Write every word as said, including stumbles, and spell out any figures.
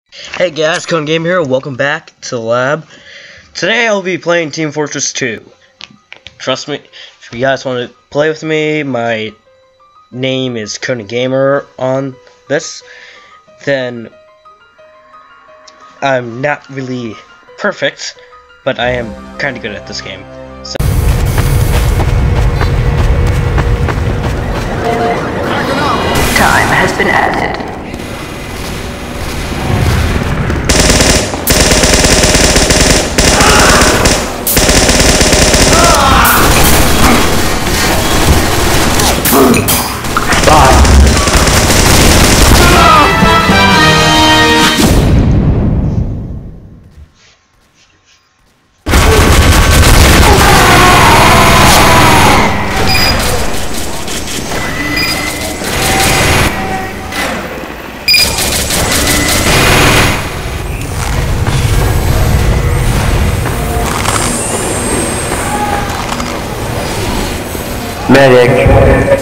Hey guys, Cone Game here. Welcome back to the lab. Today I'll be playing Team Fortress two. Trust me, if you guys want to play with me, my name is Cone Gamer on this. Then I'm not really perfect, but I am kind of good at this game. So time has been added. Medic.